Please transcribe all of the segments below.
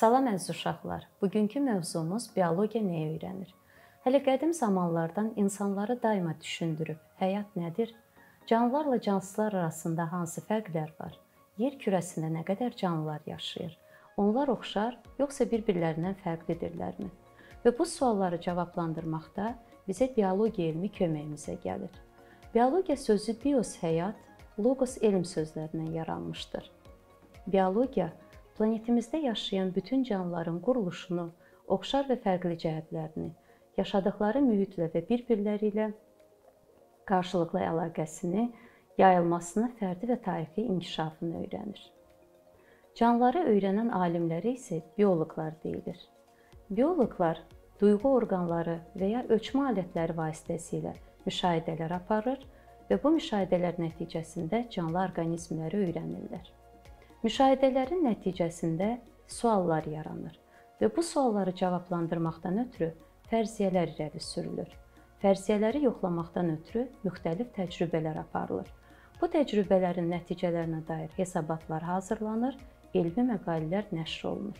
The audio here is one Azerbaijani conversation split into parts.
Salam əziz uşaqlar. Bugünkü mövzumuz biologiya nəyə öyrənir? Hələ qədim zamanlardan insanları daima düşündürüb, həyat nədir? Canlılarla cansızlar arasında hansı fərqlər var? Yer kürəsində nə qədər canlılar yaşayır? Onlar oxşar, yoxsa bir-birlərindən fərqlidirlərmi? Və bu sualları cavablandırmaqda bizə biologiya elmi köməyimizə gəlir. Biologiya sözü bios həyat, logos elm sözlərindən yaranmışdır. Biologiya planetimizdə yaşayan bütün canlıların quruluşunu, oxşar və fərqli cəhətlərini, yaşadıkları mühitlə və bir-birləri ilə qarşılıqlı əlaqəsini, yayılmasını, fərdi və tarixi inkişafını öyrənir. Canlıları öyrənən alimlərə isə bioloqlar deyilir. Bioloqlar duyğu orqanları və ya ölçmə alətləri vasitəsilə müşahidələr aparır və bu müşahidələr nəticəsində canlı orqanizmləri öyrənirlər. Müşahidələrin nəticəsində suallar yaranır və bu sualları cavablandırmaqdan ötürü fərziyyələr irəli sürülür. Fərziyyələri yoxlamaqdan ötürü müxtəlif təcrübələr aparılır. Bu təcrübələrin nəticələrinə dair hesabatlar hazırlanır, elmi məqalələr nəşr olunur.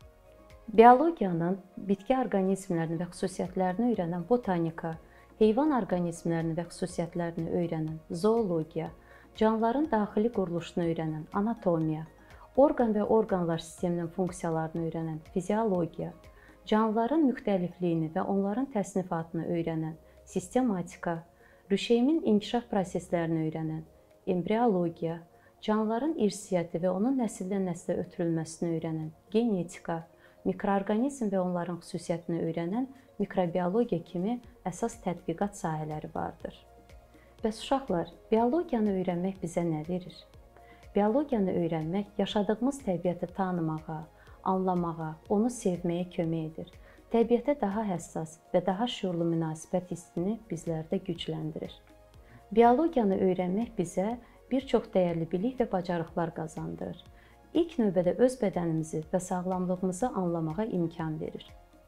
Biologiyanın bitki orqanizmlərini və xüsusiyyətlərini öyrənən botanika, heyvan orqanizmlərini və xüsusiyyətlərini öyrənən zoologiya, canlıların daxili quruluşunu öyrənən anatomiya, orqan və orqanlar sisteminin funksiyalarını öyrənən fiziologiya, canlıların müxtəlifliyini və onların təsnifatını öyrənən sistematika, rüşeyimin inkişaf proseslərini öyrənən embriologiya, canlıların irsiyyəti və onun nəsildən nəslə ötürülməsini öyrənən genetika, mikroorqanizm və onların xüsusiyyətini öyrənən mikrobiologiya kimi əsas tədqiqat sahələri vardır. Bəs uşaqlar, biologiyanı öyrənmək bizə nə verir? Biologiyanı öyrənmək yaşadığımız təbiəti tanımağa, anlamağa, onu sevməyə kömək edir. Təbiətə daha həssas və daha şüurlu münasibət hissini bizlərdə gücləndirir. Biologiyanı öyrənmək bizə bir çox dəyərli bilik və bacarıqlar qazandırır. İlk növbədə öz bədənimizi və sağlamlığımızı anlamağa imkan verir.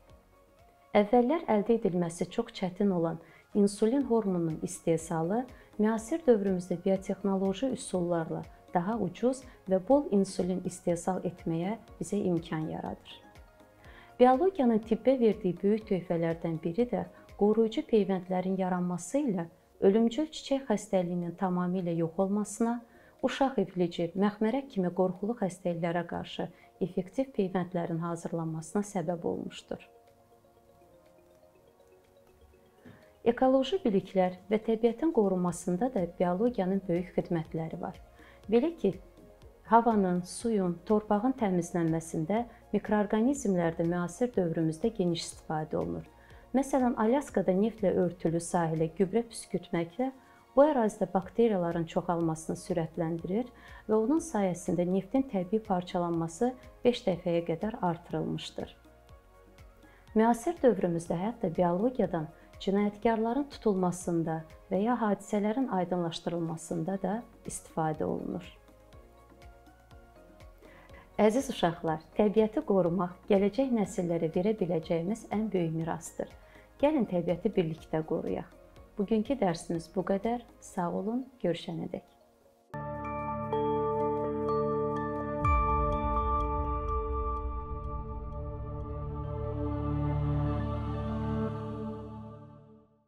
Əvvəllər əldə edilməsi çox çətin olan insulin hormonunun istehsalı müasir dövrümüzdə biotexnoloji üsullarla daha ucuz və bol insulin istehsal etməyə bizə imkan yaradır. Biologiyanın tibbə verdiyi böyük töhfələrdən biri də qoruyucu peyvəndlərin yaranması ilə ölümcül çiçək xəstəliyinin tamamilə yox olmasına, uşaq iflici, məxmərək kimi qorxulu xəstəliklərə qarşı effektiv peyvəndlərin hazırlanmasına səbəb olmuşdur. Ekoloji biliklər və təbiətin qorunmasında da biologiyanın böyük xidmətləri var. Belə ki, havanın, suyun, torpağın təmizlənməsində mikroorqanizmlərdə müasir dövrümüzdə geniş istifadə olunur. Məsələn, Alyaskada neftlə örtülü sahilə gübrə püskürtməklə bu ərazidə bakteriyaların çoxalmasını sürətləndirir və onun sayəsində neftin təbii parçalanması 5 dəfəyə qədər artırılmışdır. Müasir dövrümüzdə hətta biologiyadan cinayətkarların tutulmasında və ya hadisələrin aydınlaşdırılmasında da istifadə olunur. Əziz uşaqlar, təbiəti qorumaq gələcək nəsillərə verə biləcəyimiz ən böyük mirasdır. Gəlin təbiəti birlikdə qoruyaq. Bugünkü dərsimiz bu qədər. Sağ olun, görüşənədək.